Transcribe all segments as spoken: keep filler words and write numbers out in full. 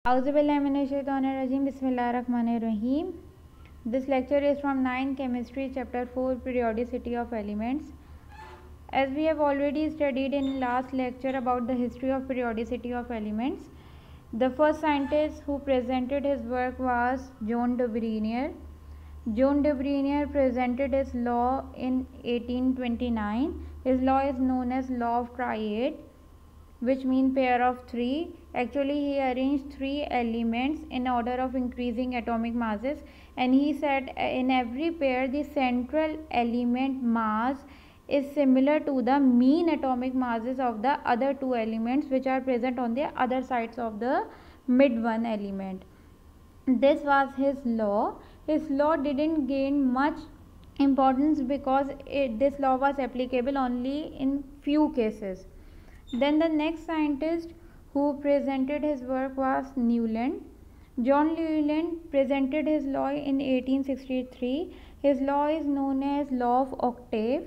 Auzubillahiminash-shaytanir-rajim. Bismillahir-rahmanir-rahim. This lecture is from ninth Chemistry, Chapter four, Periodicity of Elements. As we have already studied in last lecture about the history of periodicity of elements, the first scientist who presented his work was John de Bruyne. John de Bruyne presented his law in eighteen twenty-nine. His law is known as law of triad, which means pair of three. Actually, he arranged three elements in order of increasing atomic masses, and he said in every pair the central element mass is similar to the mean atomic masses of the other two elements which are present on the other sides of the mid one element. This was his law. His law didn't gain much importance because it, this law was applicable only in few cases. Then the next scientist who presented his work was Newland. John Newland presented his law in eighteen sixty-three. His law is known as law of octave.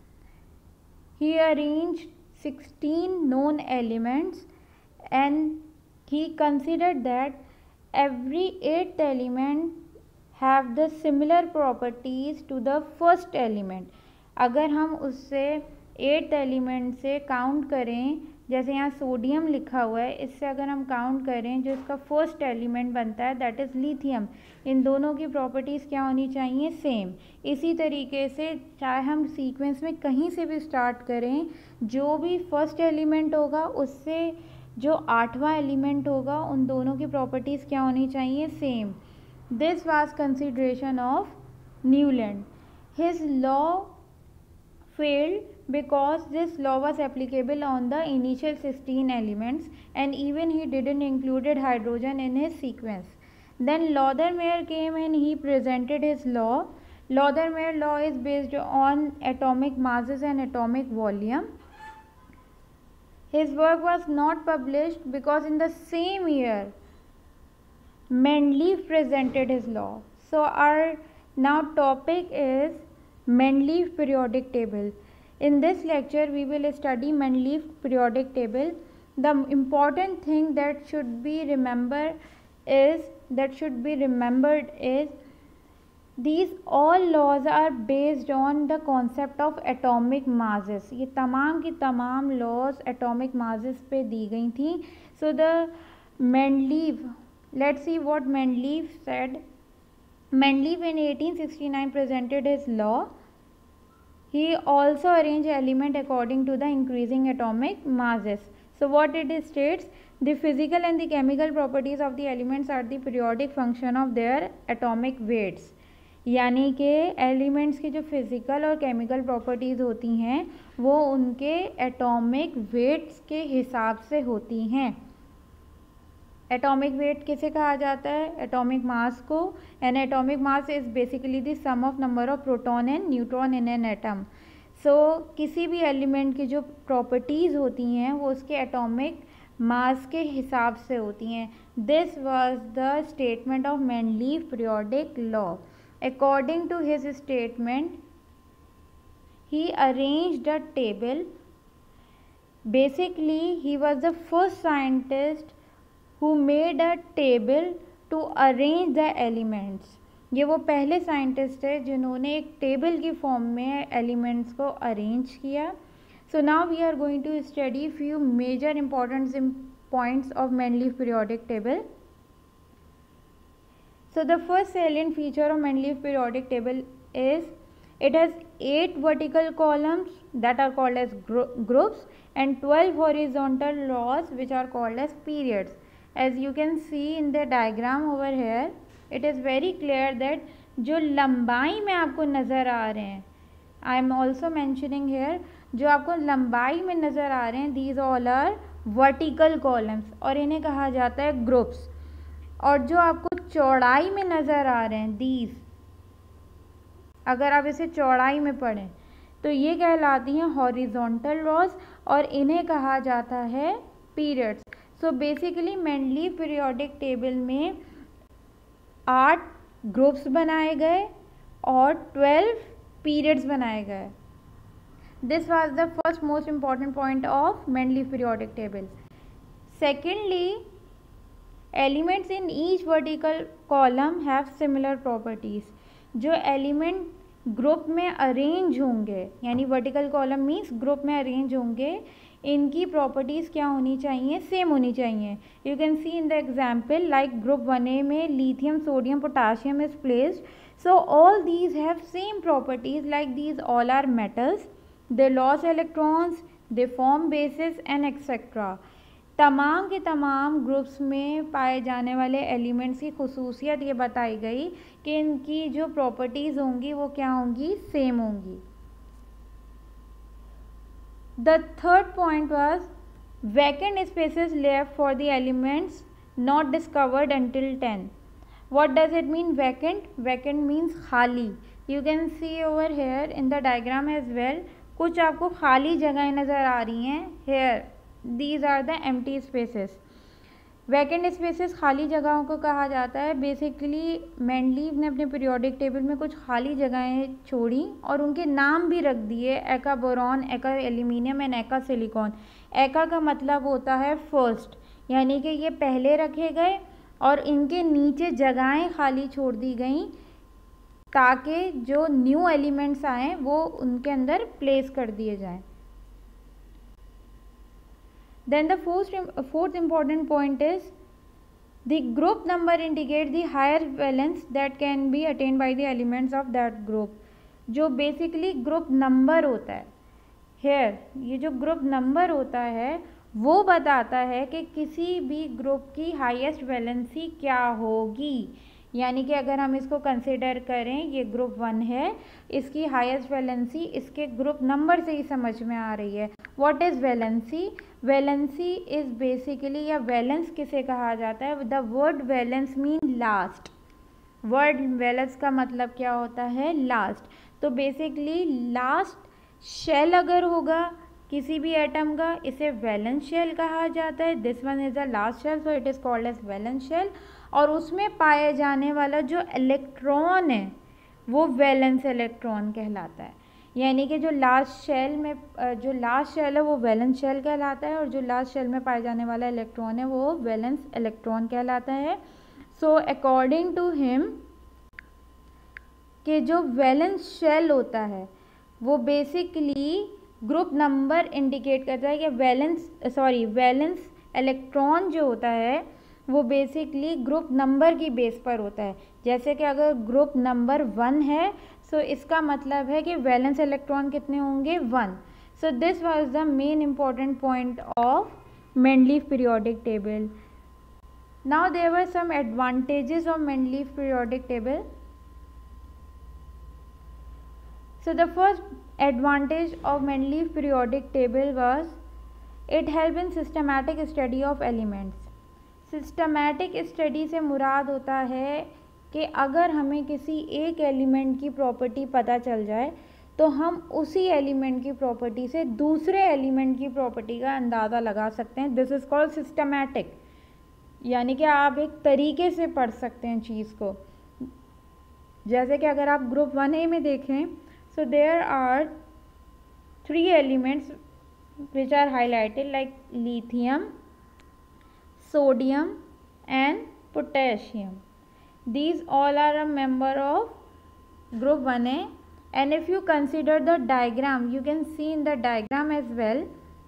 He arranged sixteen known elements and he considered that every eighth element have the similar properties to the first element. अगर हम उससे eighth element से count करें, जैसे यहाँ sodium लिखा हुआ है, इससे अगर हम काउंट करें जो इसका फर्स्ट एलिमेंट बनता है दैट इज़ लिथियम, इन दोनों की प्रॉपर्टीज़ क्या होनी चाहिए? सेम. इसी तरीके से चाहे हम सीक्वेंस में कहीं से भी स्टार्ट करें, जो भी फर्स्ट एलिमेंट होगा उससे जो आठवां एलिमेंट होगा उन दोनों की प्रॉपर्टीज़ क्या होनी चाहिए? Same. This was consideration of Newland. His law failed because this law was applicable on the initial sixteen elements and even he didn't included hydrogen in his sequence. Then Laudermeyer came and he presented his law. Laudermeyer law is based on atomic masses and atomic volume. His work was not published because in the same year Mendeleev presented his law. So our now topic is Mendeleev periodic table. In this lecture we will study Mendeleev periodic table. The important thing that should be remembered is that should be remembered is these all laws are based on the concept of atomic masses. ये तमाम की तमाम laws atomic masses पे दी गई थी. So the Mendeleev, let's see what Mendeleev said. Mendeleev in eighteen sixty-nine presented his law. He also arranged element according to the increasing atomic masses. So what it states, the physical and the chemical properties of the elements are the periodic function of their atomic weights. यानी कि elements की जो physical और chemical properties होती हैं वो उनके atomic weights के हिसाब से होती हैं. एटॉमिक वेट किसे कहा जाता है? एटॉमिक मास को. An atomic mass is basically the sum of number of proton and neutron in an atom. So किसी भी एलिमेंट की जो प्रॉपर्टीज़ होती हैं वो उसके एटॉमिक मास के हिसाब से होती हैं. This was the statement of Mendeleev periodic law. According to his statement he arranged a table. Basically he was the first scientist who made a table to arrange the elements. ये वो पहले scientist है जिन्होंने एक table की form में elements को arrange किया. So now we are going to study few major important points of Mendeleev periodic table. So the first salient feature of Mendeleev periodic table is it has eight vertical columns that are called as groups and twelve horizontal rows which are called as periods. As you can see in the diagram over here, it is very clear that जो लंबाई में आपको नज़र आ रहे हैं, I am also mentioning here, जो आपको लंबाई में नज़र आ रहे हैं these all are vertical columns और इन्हें कहा जाता है groups. और जो आपको चौड़ाई में नज़र आ रहे हैं these, अगर आप इसे चौड़ाई में पढ़ें तो ये कहलाती हैं horizontal rows और इन्हें कहा जाता है periods. So basically Mendeleev periodic table में आठ ग्रुप्स बनाए गए और ट्वेल्व पीरियड्स बनाए गए. This was the first most important point of Mendeleev periodic table. Secondly elements in each vertical column have similar properties. जो एलिमेंट ग्रुप में arrange होंगे, यानी वर्टिकल कॉलम मीन्स ग्रुप में अरेंज होंगे, इनकी प्रॉपर्टीज़ क्या होनी चाहिए, सेम होनी चाहिए। You can see in the example like group one A में lithium sodium potassium is placed, so all these have same properties like these all are metals, they lose electrons, they form bases and etcetera. तमाम के तमाम groups में पाए जाने वाले elements की खुसूसियत ये बताई गई कि इनकी जो प्रॉपर्टीज़ होंगी वो क्या होंगी, सेम होंगी। The third point was vacant spaces left for the elements not discovered until then. What does it mean vacant? Vacant means खाली। You can see over here in the diagram as well, कुछ आपको खाली जगहें नज़र आ रही हैं। Here These are the empty spaces. Vacant spaces खाली जगहों को कहा जाता है। बेसिकली मेंडलीव ने अपने पीरियोडिक टेबल में कुछ खाली जगहें छोड़ी और उनके नाम भी रख दिए, एका बोरॉन, एका एल्यूमिनियम एंड एका सिलिकॉन। एका का मतलब होता है फर्स्ट, यानी कि ये पहले रखे गए और इनके नीचे जगहें खाली छोड़ दी गई ताकि जो न्यू एलिमेंट्स आएँ वो उनके अंदर प्लेस कर दिए जाएँ। Then the fourth, fourth important point is the group number indicates the higher valence that can be attained by the elements of that group. जो basically group number होता है here, ये जो group number होता है वो बताता है कि किसी भी ग्रुप की हाईएस्ट वैलेंसी क्या होगी। यानी कि अगर हम इसको कंसिडर करें, ये ग्रुप वन है, इसकी हाईएस्ट वैलेंसी इसके ग्रुप नंबर से ही समझ में आ रही है। What is valency? Valency is basically, या वैलेंस किसे कहा जाता है? The word valence mean last. Word valence का मतलब क्या होता है? लास्ट। तो बेसिकली लास्ट शेल अगर होगा किसी भी एटम का, इसे वैलेंस शेल कहा जाता है। This one is the last shell, so it is called as valence shell. और उसमें पाए जाने वाला जो इलेक्ट्रॉन है वो वैलेंस इलेक्ट्रॉन कहलाता है। यानी कि जो लास्ट शेल में जो लास्ट शेल है वो वैलेंस शेल कहलाता है और जो लास्ट शेल में पाए जाने वाला इलेक्ट्रॉन है वो वैलेंस इलेक्ट्रॉन कहलाता है। सो अकॉर्डिंग टू हिम कि जो वैलेंस शेल होता है वो बेसिकली ग्रुप नंबर इंडिकेट करता है कि वैलेंस सॉरी वैलेंस इलेक्ट्रॉन जो होता है वो बेसिकली ग्रुप नंबर की बेस पर होता है। जैसे कि अगर ग्रुप नंबर वन है सो so इसका मतलब है कि वैलेंस इलेक्ट्रॉन कितने होंगे? One. So this was the main important point of Mendeleev periodic table. Now there were some advantages of Mendeleev periodic table. So the first advantage of Mendeleev periodic table was it help in systematic study of elements. Systematic study से मुराद होता है कि अगर हमें किसी एक element की प्रॉपर्टी पता चल जाए तो हम उसी एलिमेंट की प्रॉपर्टी से दूसरे एलिमेंट की प्रॉपर्टी का अंदाज़ा लगा सकते हैं। दिस इज़ कॉल्ड सिस्टमैटिक, यानी कि आप एक तरीके से पढ़ सकते हैं चीज़ को। जैसे कि अगर आप ग्रुप वन ए में देखें, so there are three elements which are highlighted like lithium, sodium and potassium. These all are a member of group one A, and if you consider the diagram, you can see in the diagram as well.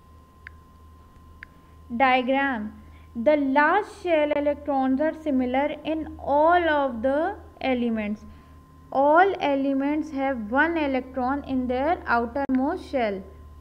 Diagram, the last shell electrons are similar in all of the elements. All elements have one electron in their outermost shell.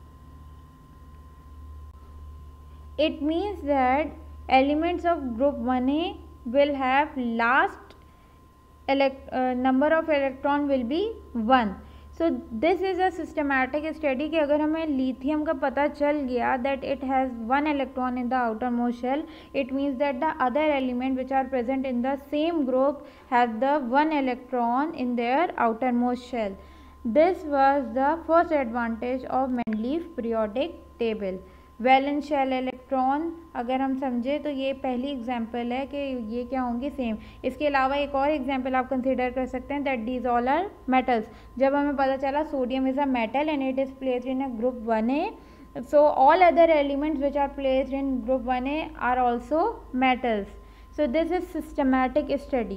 It means that elements of group one A will have last elect uh, number of electron will be one. So this is a systematic study कि अगर हमें lithium का पता चल गया that it has one electron in the outermost shell, it means that the other element which are present in the same group have the one electron in their outermost shell. This was the first advantage of Mendeleev periodic table. Valence shell electron अगर हम समझे तो ये पहली example है कि ये क्या होंगी? सेम। इसके अलावा एक और एग्जांपल आप कंसीडर कर सकते हैं that these all are metals. जब हमें पता चला sodium is a metal and it is placed in a group one A, so all other elements which are placed in group one A are also metals. So this is systematic study.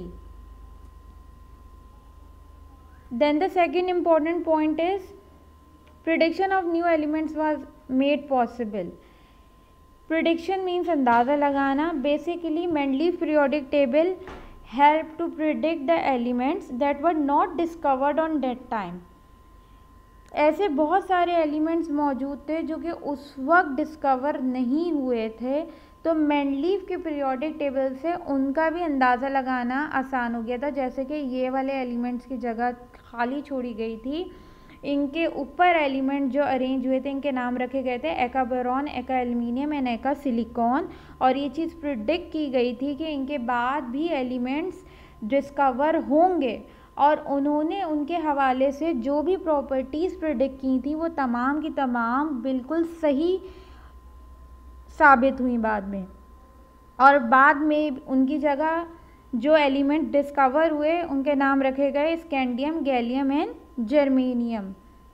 Then the second important point is prediction of new elements was made possible. Prediction means अंदाज़ा लगाना. Basically Mendeleev periodic table helped to predict the elements that were not discovered on that time. ऐसे बहुत सारे elements मौजूद थे जो कि उस वक्त डिस्कवर नहीं हुए थे, तो मेंडलीव के पीरियोडिक टेबल से उनका भी अंदाज़ा लगाना आसान हो गया था. जैसे कि ये वाले एलिमेंट्स की जगह खाली छोड़ी गई थी, इनके ऊपर एलिमेंट जो अरेंज हुए थे इनके नाम रखे गए थे एका बोरॉन, एका एल्यूमिनियम एंड एका सिलिकॉन. और ये चीज़ प्रिडिक्ट की गई थी कि इनके बाद भी एलिमेंट्स डिस्कवर होंगे, और उन्होंने उनके हवाले से जो भी प्रॉपर्टीज़ प्रिडिक्ट की थी वो तमाम की तमाम बिल्कुल सही साबित हुई बाद में. और बाद में उनकी जगह जो एलिमेंट डिस्कवर हुए उनके नाम रखे गए scandium, gallium and germanium.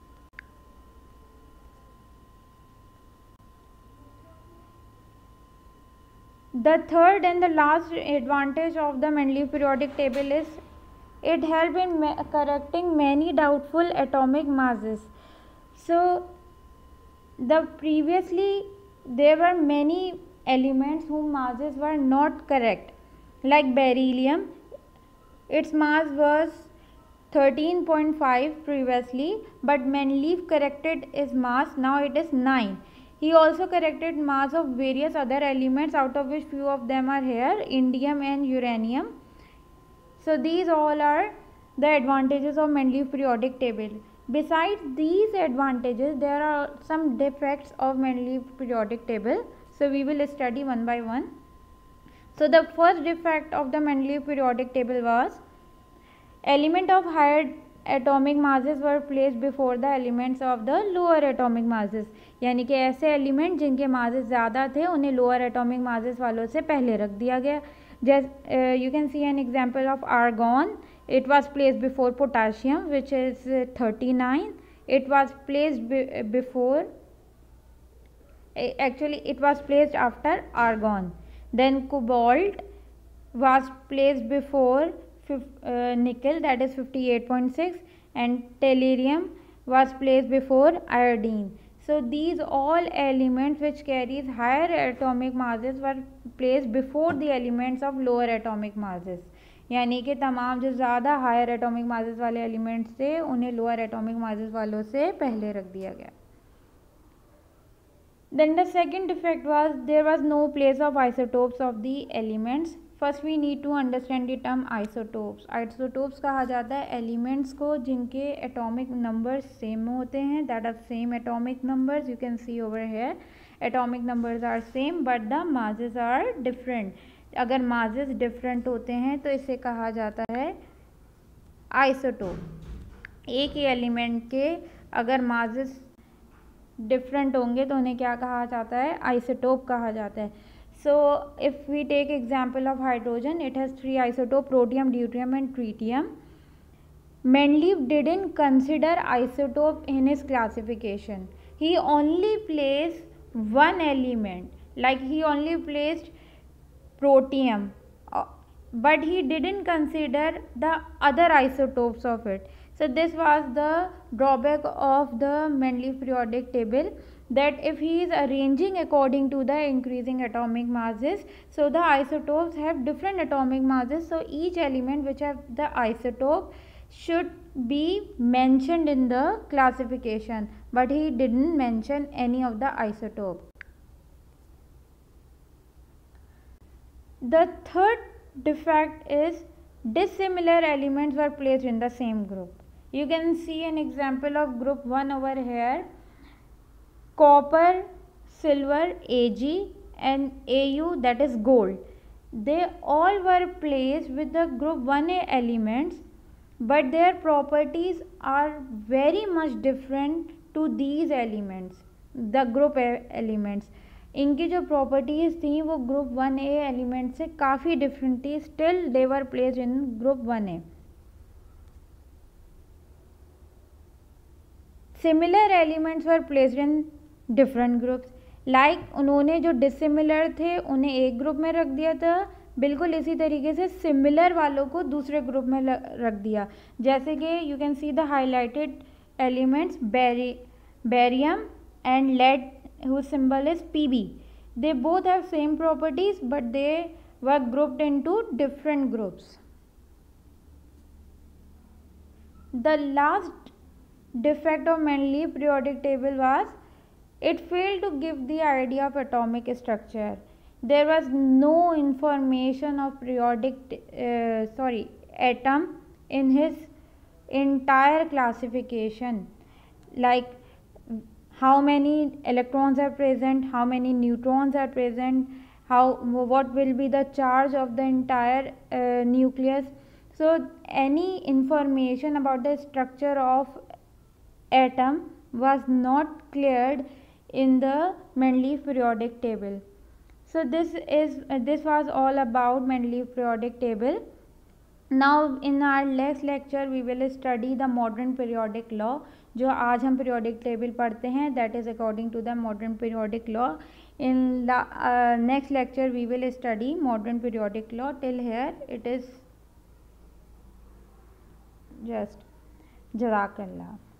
The third and the last advantage of the Mendeleev periodic table is it helped in ma- correcting many doubtful atomic masses. So the previously there were many elements whose masses were not correct, like beryllium. Its mass was thirteen point five previously, but Mendeleev corrected its mass, now it is nine. He also corrected mass of various other elements, out of which few of them are here, indium and uranium. So these all are the advantages of Mendeleev periodic table. Besides these advantages, there are some defects of Mendeleev periodic table. So we will study one by one. So the first defect of the Mendeleev periodic table was element of higher atomic masses were placed before the elements of the lower atomic masses. यानी कि ऐसे element जिनके masses ज़्यादा थे उन्हें lower atomic masses वालों से पहले रख दिया गया. जैसे you can see an example of argon. It was placed before potassium, which is uh, thirty-nine. It was placed be before, actually it was placed after argon. Then cobalt was placed before uh, nickel, that is fifty-eight point six, and tellurium was placed before iodine. So these all elements which carries higher atomic masses were placed before the elements of lower atomic masses. यानी कि तमाम जो ज़्यादा higher atomic masses वाले elements थे उन्हें lower atomic masses वालों से पहले रख दिया गया. Then the second defect was there was no place of isotopes of the elements. First we need to understand the term isotopes. Isotopes कहा जाता है एलिमेंट्स को जिनके एटॉमिक नंबर्स सेम होते हैं, that are same atomic numbers. You can see over here atomic numbers are same but the masses are different. अगर masses different होते हैं तो इसे कहा जाता है आइसोटोप. एक ही एलिमेंट के अगर मासेस डिफरेंट होंगे तो उन्हें क्या कहा जाता है? आइसोटोप कहा जाता है. So if we take example of hydrogen, it has three isotope, protium, deuterium and tritium. Mendeleev didn't consider isotope in his classification. He only placed one element, like he only placed protium, but he didn't consider the other isotopes of it. So this was the drawback of the Mendeleev periodic table, that if he is arranging according to the increasing atomic masses, so the isotopes have different atomic masses, so each element which have the isotope should be mentioned in the classification, but he didn't mention any of the isotope. The third defect is dissimilar elements were placed in the same group. You can see an example of group one over here. Copper, silver, Ag, and Au, that is gold. They all were placed with the group one A elements, but their properties are very much different to these elements, the group A elements. इनकी जो properties थी वो group one ए element से काफ़ी different थी. Still they were placed in group one A. Similar elements were placed in different groups. Like उन्होंने जो dissimilar थे उन्हें एक ग्रुप में रख दिया था, बिल्कुल इसी तरीके से सिमिलर वालों को दूसरे ग्रुप में रख दिया, जैसे कि you can see the highlighted elements बेरी barium and lead whose symbol is P b. They both have same properties but they were grouped into different groups. The last defect of Mendeleev periodic table was it failed to give the idea of atomic structure. There was no information of periodic uh, sorry atom in his entire classification, like how many electrons are present, how many neutrons are present, how what will be the charge of the entire uh, nucleus. So any information about the structure of atom was not cleared in the Mendeleev periodic table. So this is uh, this was all about Mendeleev periodic table. Now in our next lecture we will study the modern periodic law. जो आज हम periodic table पढ़ते हैं that is according to the modern periodic law. In the uh, next lecture we will study modern periodic law. Till here it is just Jazakallah.